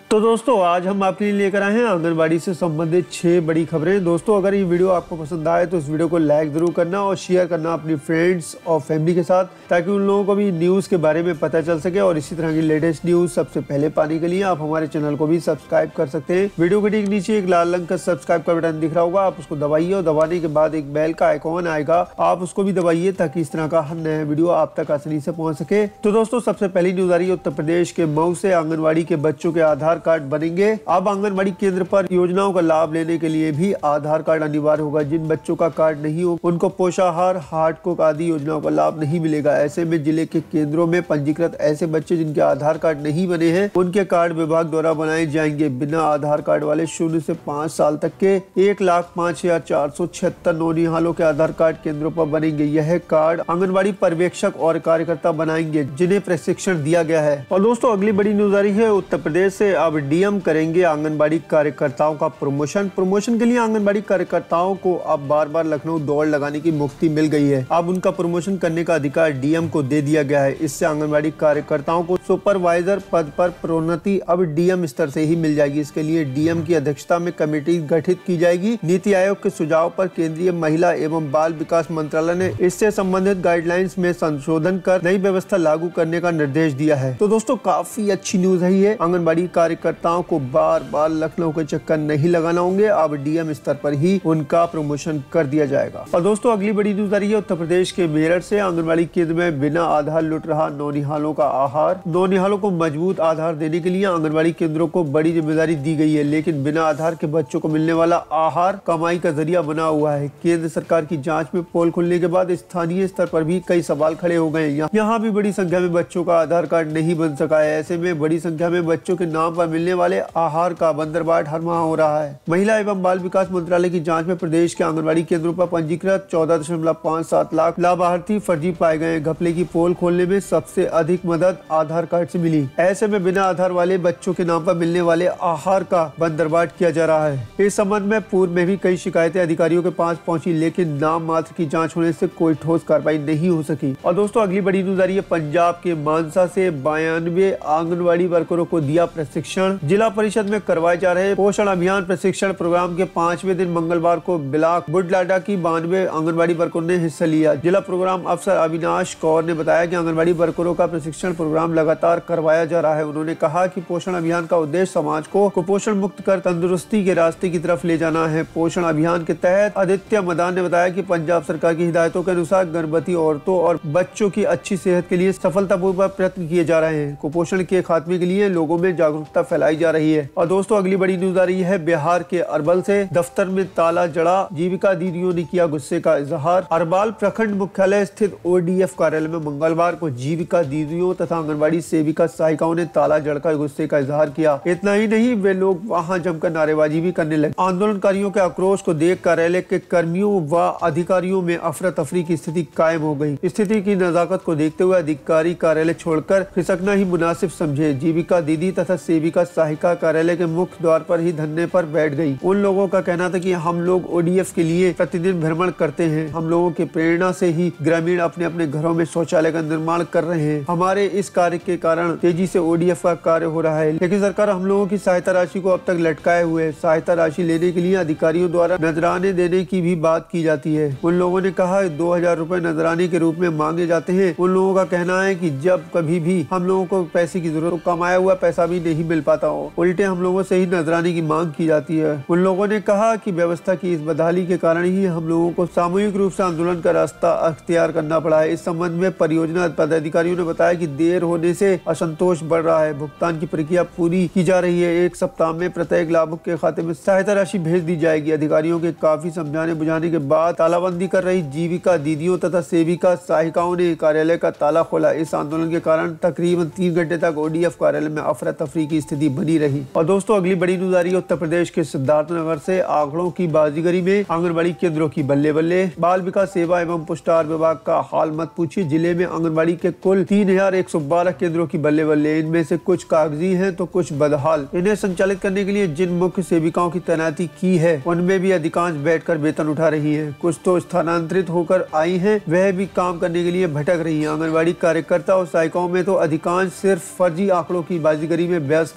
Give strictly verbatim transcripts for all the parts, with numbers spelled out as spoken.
तो दोस्तों आज हम आपके लिए लेकर आए हैं आंगनबाड़ी से संबंधित छह बड़ी खबरें। दोस्तों अगर ये वीडियो आपको पसंद आए तो इस वीडियो को लाइक जरूर करना और शेयर करना अपनी फ्रेंड्स और फैमिली के साथ, ताकि उन लोगों को भी न्यूज़ के बारे में पता चल सके। और इसी तरह की लेटेस्ट न्यूज़ सबसे पहले पाने के लिए आप हमारे चैनल को भी सब्सक्राइब कर सकते हैं। वीडियो के ठीक नीचे एक लाल रंग का सब्सक्राइब का बटन दिख रहा होगा, आप उसको दबाइए और दबाने के बाद एक बेल का आइकॉन आएगा, आप उसको भी दबाइए ताकि इस तरह का हर नया वीडियो आप तक आसानी से पहुंच सके। तो दोस्तों सबसे पहली न्यूज आ रही है उत्तर प्रदेश के मऊ से। आंगनबाड़ी के बच्चों के आधार कार्ड बनेंगे। अब आंगनबाड़ी केंद्र पर योजनाओं का लाभ लेने के लिए भी आधार कार्ड अनिवार्य होगा। जिन बच्चों का कार्ड नहीं हो उनको पोषाहार, हार्ट कोक आदि योजनाओं का लाभ नहीं मिलेगा। ऐसे में जिले के केंद्रों में पंजीकृत ऐसे बच्चे जिनके आधार कार्ड नहीं बने हैं, उनके कार्ड विभाग द्वारा बनाए जाएंगे। बिना आधार कार्ड वाले शून्य से पाँच साल तक के एक लाख पाँच हजार चार सौ छिहत्तर नौनिहालों के आधार कार्ड केंद्रों पर बनेंगे। यह कार्ड आंगनबाड़ी पर्यवेक्षक और कार्यकर्ता बनाएंगे जिन्हें प्रशिक्षण दिया गया है। और दोस्तों अगली बड़ी न्यूज आ रही है उत्तर प्रदेश से। अब डीएम करेंगे आंगनबाड़ी कार्यकर्ताओं का प्रमोशन। प्रमोशन के लिए आंगनबाड़ी कार्यकर्ताओं को अब बार बार लखनऊ दौड़ लगाने की मुक्ति मिल गई है। अब उनका प्रमोशन करने का अधिकार डीएम को दे दिया गया है। इससे आंगनबाड़ी कार्यकर्ताओं को सुपरवाइजर पद पर प्रोन्नति अब डीएम स्तर से ही मिल जाएगी। इसके लिए डीएम की अध्यक्षता में कमेटी गठित की जाएगी। नीति आयोग के सुझाव पर केंद्रीय महिला एवं बाल विकास मंत्रालय ने इससे संबंधित गाइडलाइंस में संशोधन कर नई व्यवस्था लागू करने का निर्देश दिया है। तो दोस्तों काफी अच्छी न्यूज है ये। आंगनबाड़ी कार्यकर्ताओं को बार बार लखनऊ के चक्कर नहीं लगाना होंगे। अब डीएम स्तर पर ही उनका प्रमोशन कर दिया जाएगा। और दोस्तों अगली बड़ी न्यूज आ रही है उत्तर प्रदेश के मेरठ से। आंगनबाड़ी केंद्र में बिना आधार लुट रहा नौनिहालों का आहार। नौनिहालों को मजबूत आधार देने के लिए आंगनबाड़ी केंद्रों को बड़ी जिम्मेदारी दी गई है, लेकिन बिना आधार के बच्चों को मिलने वाला आहार कमाई का जरिया बना हुआ है। केंद्र सरकार की जाँच में पोल खुलने के बाद स्थानीय स्तर पर भी कई सवाल खड़े हो गए। यहाँ भी बड़ी संख्या में बच्चों का आधार कार्ड नहीं बन सका है। ऐसे में बड़ी संख्या में बच्चों के नाम पर मिलने वाले आहार का बंदरबाट हर माह हो रहा है। महिला एवं बाल विकास मंत्रालय की जांच में प्रदेश के आंगनबाड़ी केंद्रों पर पंजीकृत चौदह दशमलव पाँच सात लाख लाभार्थी फर्जी पाए गए। घपले की पोल खोलने में सबसे अधिक मदद आधार कार्ड से मिली। ऐसे में बिना आधार वाले बच्चों के नाम पर मिलने वाले आहार का बंदरबाट किया जा रहा है। इस संबंध में पूर्व में भी कई शिकायतें अधिकारियों के पास पहुंची, लेकिन नाम मात्र की जाँच होने से कोई ठोस कार्रवाई नहीं हो सकी। और दोस्तों अगली बड़ी न्यूज आ रही है पंजाब के मानसा से। बानवे आंगनबाड़ी वर्करों को दिया प्रशिक्षण। जिला परिषद में करवाए जा रहे पोषण अभियान प्रशिक्षण प्रोग्राम के पांचवें दिन मंगलवार को ब्लॉक बुढलाडा की बानवे आंगनबाड़ी वर्करों ने हिस्सा लिया। जिला प्रोग्राम अफसर अविनाश कौर ने बताया कि आंगनबाड़ी वर्करों का प्रशिक्षण प्रोग्राम लगातार करवाया जा रहा है। उन्होंने कहा कि पोषण अभियान का उद्देश्य समाज को कुपोषण मुक्त कर तंदुरुस्ती के रास्ते की तरफ ले जाना है। पोषण अभियान के तहत आदित्य मदान ने बताया कि पंजाब सरकार की हिदायतों के अनुसार गर्भवती औरतों और बच्चों की अच्छी सेहत के लिए सफलतापूर्वक प्रयत्न किए जा रहे हैं। कुपोषण के खात्मे के लिए लोगों में जागरूकता फैलाई जा रही है। और दोस्तों अगली बड़ी न्यूज आ रही है बिहार के अरबल से। दफ्तर में ताला जड़ा, जीविका दीदियों ने किया गुस्से का इजहार। अरबाल प्रखंड मुख्यालय स्थित ओडीएफ कार्यालय में मंगलवार को जीविका दीदियों तथा आंगनबाड़ी सेविका सहायिकाओं ने ताला जड़कर गुस्से का इजहार किया। इतना ही नहीं, वे लोग वहां जमकर नारेबाजी भी करने लगे। आंदोलनकारियों के आक्रोश को देख कार्यालय के कर्मियों व अधिकारियों में अफरा तफरी की स्थिति कायम हो गई। स्थिति की नजाकत को देखते हुए अधिकारी कार्यालय छोड़कर खिसकना ही मुनासिब समझे। जीविका दीदी तथा सेविका सहायिका कार्यालय के मुख्य द्वार पर ही धरने पर बैठ गई। उन लोगों का कहना था कि हम लोग ओडीएफ के लिए प्रतिदिन भ्रमण करते हैं। हम लोगों के प्रेरणा से ही ग्रामीण अपने अपने घरों में शौचालय का निर्माण कर रहे हैं। हमारे इस कार्य के कारण तेजी से ओडीएफ का कार्य हो रहा है, लेकिन सरकार हम लोगों की सहायता राशि को अब तक लटकाए हुए है। सहायता राशि लेने के लिए अधिकारियों द्वारा नजराने देने की भी बात की जाती है। उन लोगों ने कहा दो हजार रूपए नजराने के रूप में मांगे जाते हैं। उन लोगों का कहना है कि जब कभी भी हम लोगों को पैसे की जरूरत, तो कमाया हुआ पैसा भी नहीं मिल पाता हो, उल्टे हम लोगों से ही नजराने की मांग की जाती है। उन लोगों ने कहा कि व्यवस्था की इस बदहाली के कारण ही हम लोगों को सामूहिक रूप से आंदोलन का रास्ता अख्तियार करना पड़ा है। इस संबंध में परियोजना पदाधिकारियों ने बताया कि देर होने से असंतोष बढ़ रहा है। भुगतान की प्रक्रिया पूरी की जा रही है। एक सप्ताह में प्रत्येक लाभुक के खाते में सहायता राशि भेज दी जाएगी। अधिकारियों के काफी समझाने बुझाने के बाद तालाबंदी कर रही जीविका दीदियों तथा सेविका सहायिकाओं ने कार्यालय का ताला खोला। इस आंदोलन के कारण तकरीबन तीन घंटे तक ओडीएफ कार्यालय में अफरा तफरी की स्थिति बनी रही। और दोस्तों अगली बड़ी न्यूज आ रही है उत्तर प्रदेश के सिद्धार्थनगर से। आंकड़ों की बाजीगरी में आंगनबाड़ी केंद्रों की बल्ले बल्ले। बाल विकास सेवा एवं पुष्टाहार विभाग का हाल मत पूछिए। जिले में आंगनबाड़ी के कुल तीन हजार एक सौ बारह केंद्रों की बल्ले बल्ले। इनमें से कुछ कागजी हैं तो कुछ बदहाल। इन्हें संचालित करने के लिए जिन मुख्य सेविकाओं की तैनाती की है, उनमें भी अधिकांश बैठकर वेतन उठा रही हैं। कुछ तो स्थानांतरित होकर आई हैं, वह भी काम करने के लिए भटक रही हैं। आंगनबाड़ी कार्यकर्ता और सहायिकाओं में तो अधिकांश सिर्फ फर्जी आंकड़ों की बाजीगरी में व्यस्त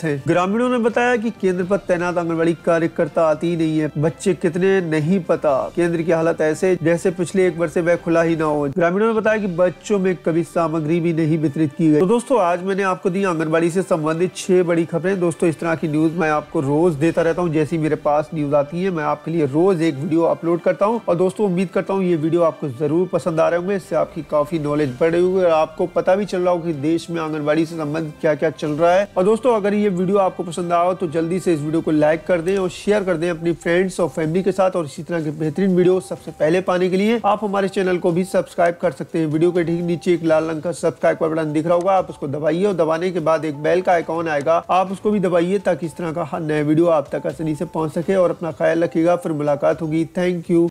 मस्त है। ग्रामीणों ने बताया कि केंद्र पर तैनात आंगनबाड़ी कार्यकर्ता आती ही नहीं है, बच्चे कितने नहीं पता। केंद्र की हालत ऐसे जैसे पिछले एक वर्ष से वह खुला ही ना हो। ग्रामीणों ने बताया कि बच्चों में कभी सामग्री भी नहीं वितरित की गई। तो दोस्तों आज मैंने आपको दी आंगनबाड़ी से संबंधित छह बड़ी खबरें। दोस्तों इस तरह की न्यूज मैं आपको रोज देता रहता हूँ, जैसी मेरे पास न्यूज आती है मैं आपके लिए रोज एक वीडियो अपलोड करता हूँ। और दोस्तों उम्मीद करता हूँ ये वीडियो आपको जरूर पसंद आ रहे होंगे, इससे आपकी काफी नॉलेज बढ़ रही होगी और आपको पता भी चल रहा होगा कि देश में आंगनबाड़ी से संबंधित क्या क्या चल रहा है। और दोस्तों अगर ये वीडियो आपको पसंद आया तो जल्दी से इस वीडियो को लाइक कर दें और शेयर कर दें अपनी फ्रेंड्स और फैमिली के साथ। और इसी तरह के बेहतरीन वीडियो सबसे पहले पाने के लिए आप हमारे चैनल को भी सब्सक्राइब कर सकते हैं। वीडियो के ठीक नीचे एक लाल रंग का सब्सक्राइब का बटन दिख रहा होगा, आप उसको दबाइए और दबाने के बाद एक बेल का आइकॉन आएगा, आप उसको भी दबाइए ताकि इस तरह का हर नया वीडियो आप तक आसानी से पहुंच सके। और अपना ख्याल रखिएगा, फिर मुलाकात होगी। Thank you.